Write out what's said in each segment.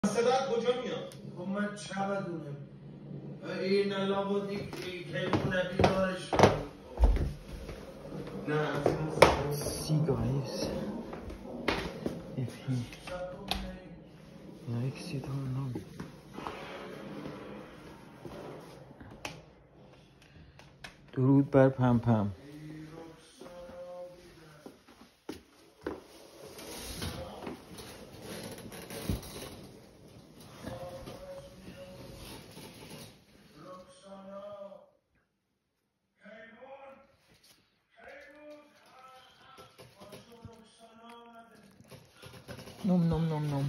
صدا کجا میاد؟ خب من چه بدونم این لابد یک حیوان بیدارش نه See guys, if he likes it or not. درود بر پمپم. نم نم نم نم.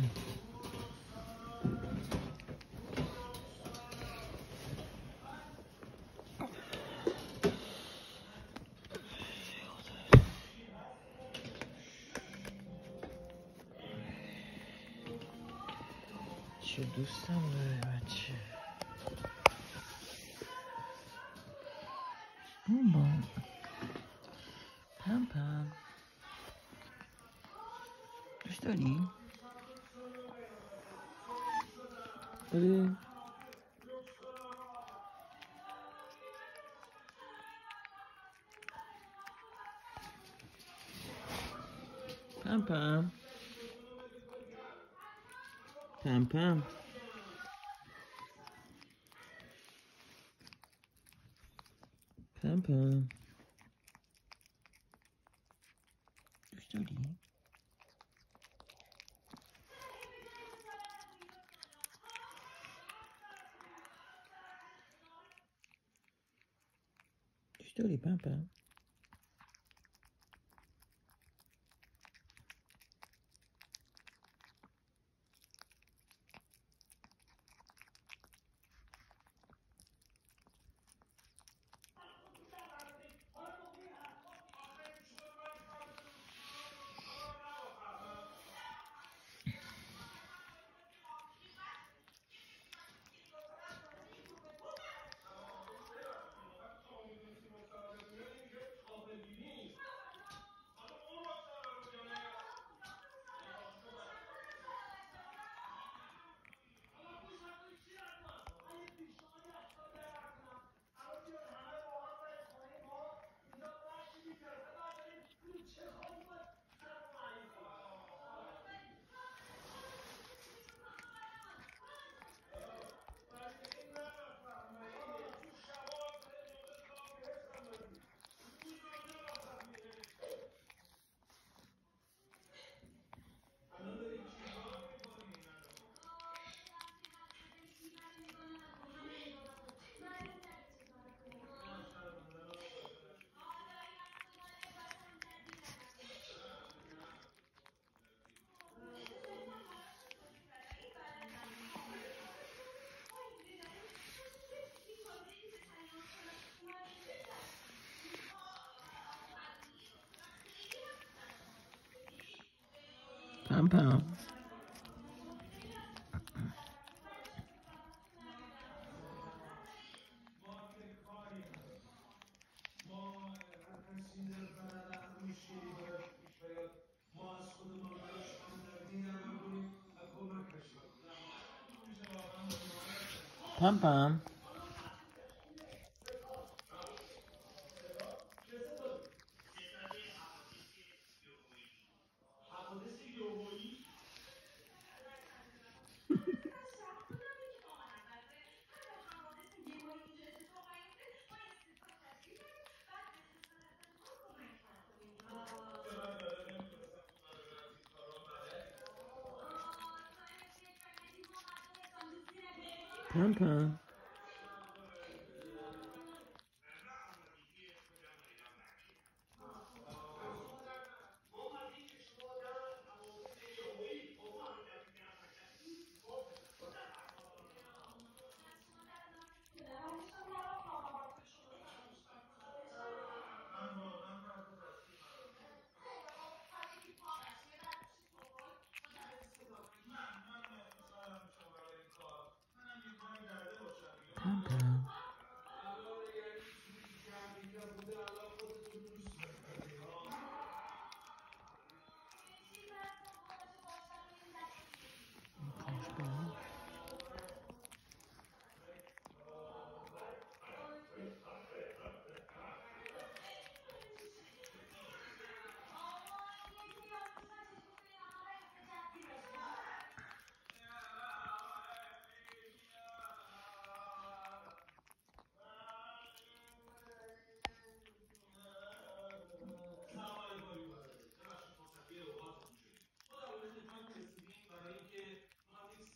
چه دوستم داره بچه. مامان پمپم دوست داری؟ بله پمپم پمپم پمپم دوست داری؟ دوست داری پمپم؟ پمپم پمپم پمپم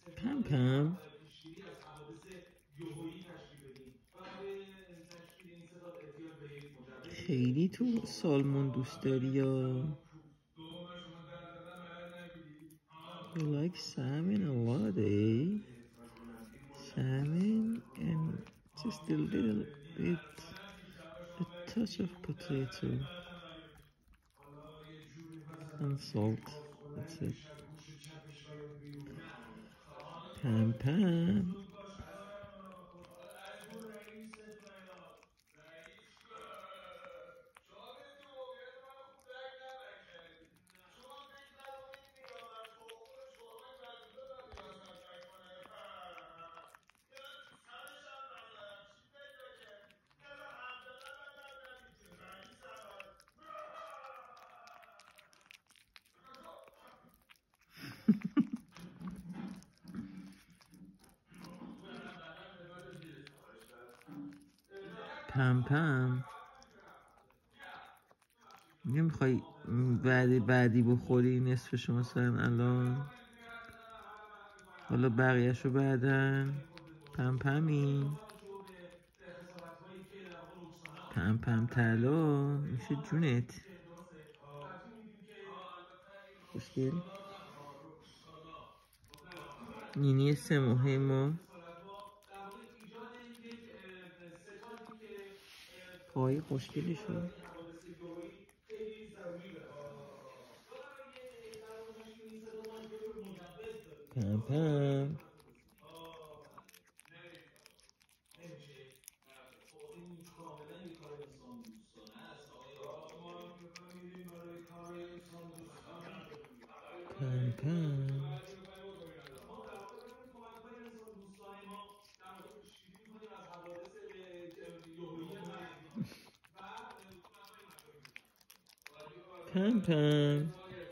PamPam. خیلی تو سالمون دوست داری یا You like salmon a lot, eh? Salmon and just a little bit, a touch of potato and salt. That's it. PamPam. PamPam. نمیخوای بعدی بخوری نصفشو مثلا الان حالا بقیهشو بعدن PamPami PamPam طلا میشه جونت خوشگل نینی 3 ماهه ما پای خوشگلشو PamPam. PamPam. PamPam.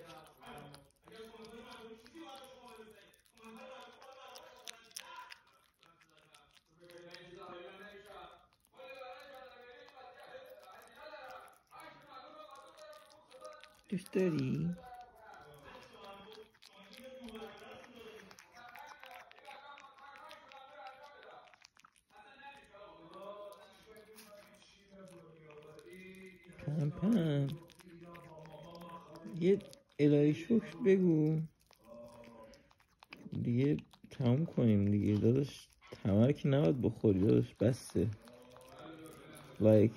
دوست داری؟ PamPam. یه الهی شکر بگو دیگه تموم کنیم دیگه داداش تمر که نباید بخوری داداش بسته like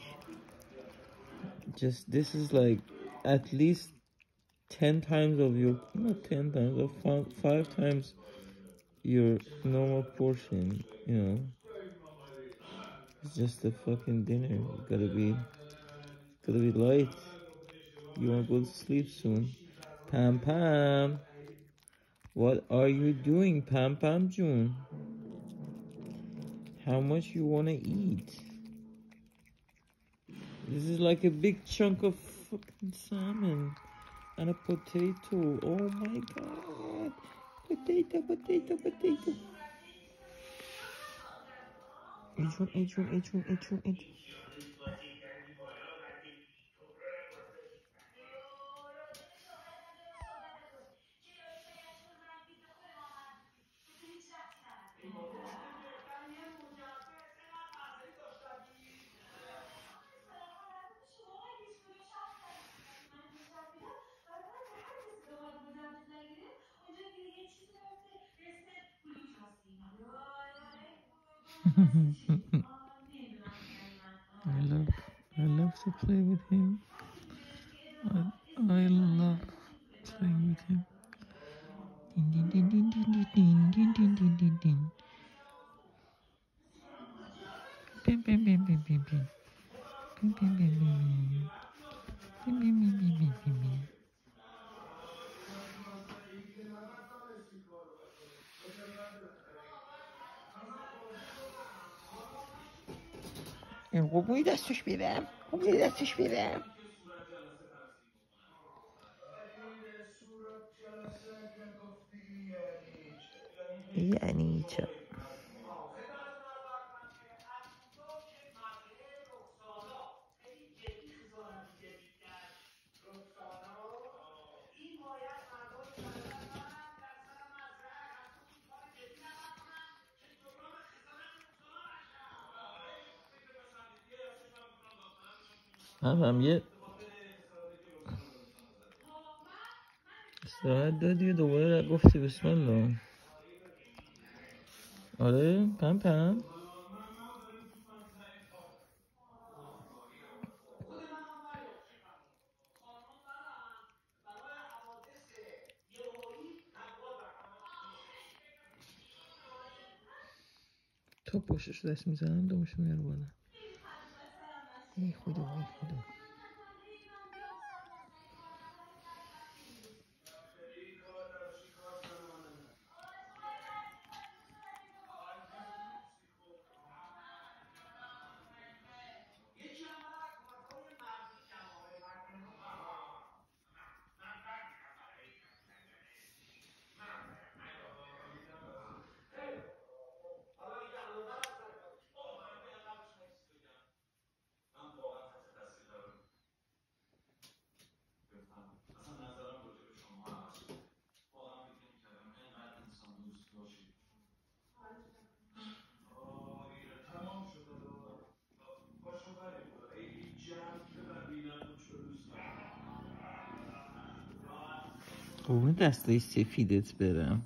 just this is like at least 10 times of your not 10 times or 5 times your normal portion, you know. It's just a fucking dinner. You gotta be light. You wanna go to sleep soon. PamPam. What are you doing, PamPam June? How much you wanna eat? This is like a big chunk of fucking salmon and a potato. Oh my god. Potato, potato, potato. H1. I love to play with him. I love playing with him. Din din din din din din din din din din din. Pim pim pim pim pim pim. Pim pim pim pim pim. Pim pim pim pim pim pim pim. قبوی دستش بیرم قبوی دستش بیرم یعنی چه هم یه استراحت دادی و دوباره گفتی بسم الله. آره پم تا پشتش دست میزنم دومشو میاره بالا. ای خدا ای خدا. قربون دستای سفیدت برم،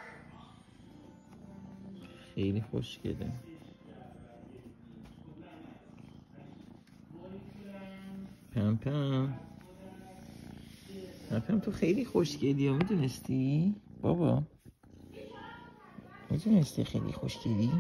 خیلی خوشگله. پم تو خیلی خوشگلی ها، میدونستی؟ بابا میدونستی خیلی خوشگلی؟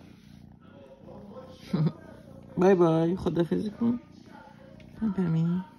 بای بای، خداحافظی کن پمپمی.